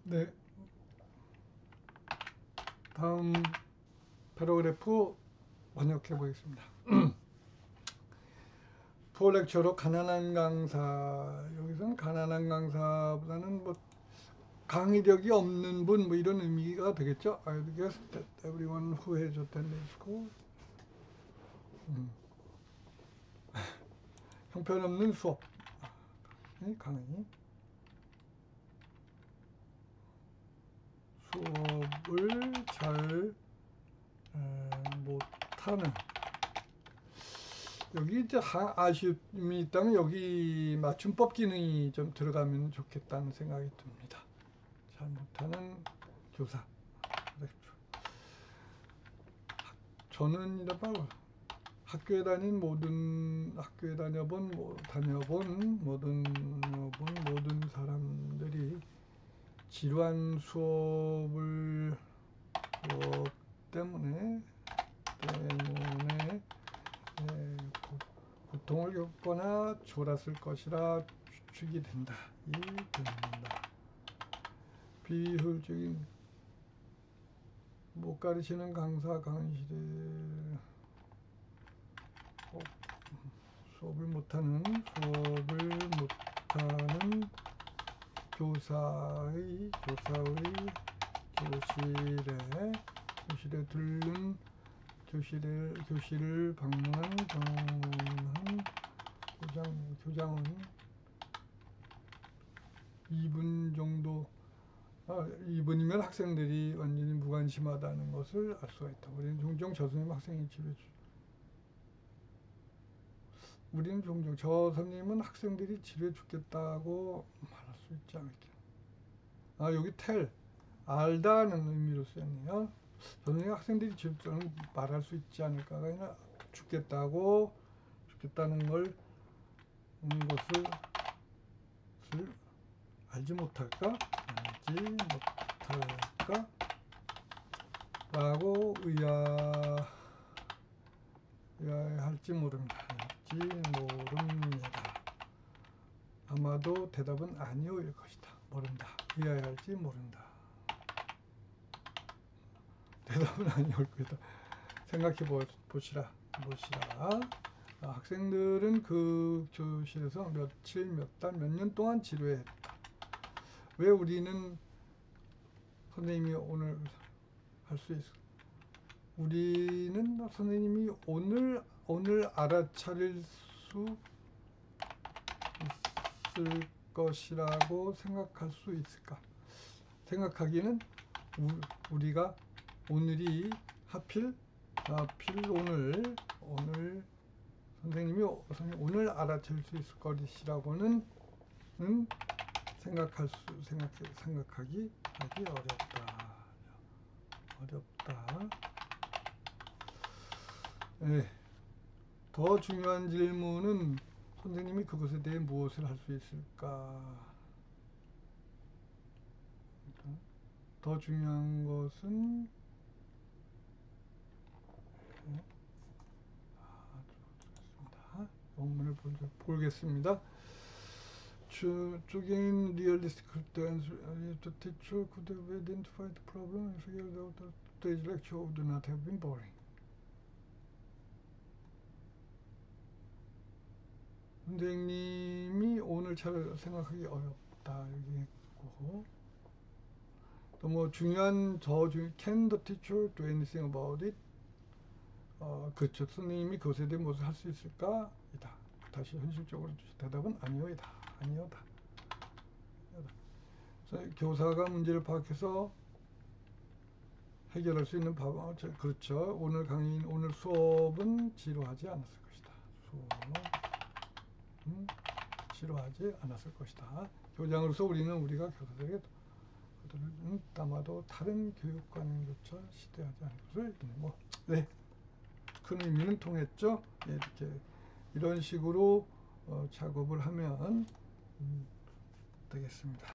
네, 다음 패러그래프 번역해 보겠습니다. 푸어 렉처러 가난한 강사. 여기서는 가난한 강사보다는 뭐 강의력이 없는 분 뭐 이런 의미가 되겠죠. I guess that everyone who has attended school. 형편없는 수업. 강의. 수업을 잘 못하는. 여기 이제 아쉬움이 있다면 여기 맞춤법 기능이 좀 들어가면 좋겠다는 생각이 듭니다. 잘 못하는 교사. 저는 이렇게 학교에 다녀본 모든 사람들이 지루한 수업 때문에 고통을 겪거나 졸았을 것이라 추측이 된다. 비효율적인 못 가르치는 강사 강의실에 수업을 못하는 교사의 교실을 방문한 교장은 2분 정도 2분이면 학생들이 완전히 무관심하다는 것을 알 수가 있다. 우리는 종종 저 선생님은 학생들이 지루해 죽겠다고 말할 수 있지 않을까. 여기 알다는 의미로 쓰였네요. 선생님 학생들이 지루해 말할 수 있지 않을까가 아니라 죽겠다는 것을 알지 못할까 라고 의아해할지 모릅니다. 아마도 대답은 아니오일 것이다. 모른다. 의아해할지 모른다. 대답은 아니올 것이다. 생각해 보시라. 학생들은 그 교실에서 며칠, 몇 달, 몇 년 동안 지루해했다. 왜 우리는 선생님이 오늘 할 수 있어? 우리는 선생님이 오늘 알아차릴 수 있을 것이라고 생각할 수 있을까? 생각하기는 우리가 오늘이 하필 오늘 선생님이 오늘 알아챌 수 있을 것이라고는 생각하기 어렵다. 네. 더 중요한 질문은 선생님이 그것에 대해 무엇을 할 수 있을까? 더 중요한 것은 원문을 보겠습니다. Again, realistic answer. The teacher could have identified the problem and figured out that today's lecture would not have been boring. 선생님이 오늘 잘 생각하기 어렵다 여기 했고, 또 뭐 중요한 can the teacher do anything about it? 그렇죠. 선생님이 그것에 대해 무엇을 할 수 있을까? 이다. 다시 현실적으로 대답은 아니오이다. 아니오다. 교사가 문제를 파악해서 해결할 수 있는 방법. 그렇죠. 오늘 수업은 지루하지 않았을 것이다. 지루하지 않았을 것이다. 교장으로서 우리가 교사들에게 그들은 아마도 다른 교육관조차 시대하지 않을 것을 큰 의미는 통했죠. 이렇게 이런 식으로 작업을 하면 되겠습니다.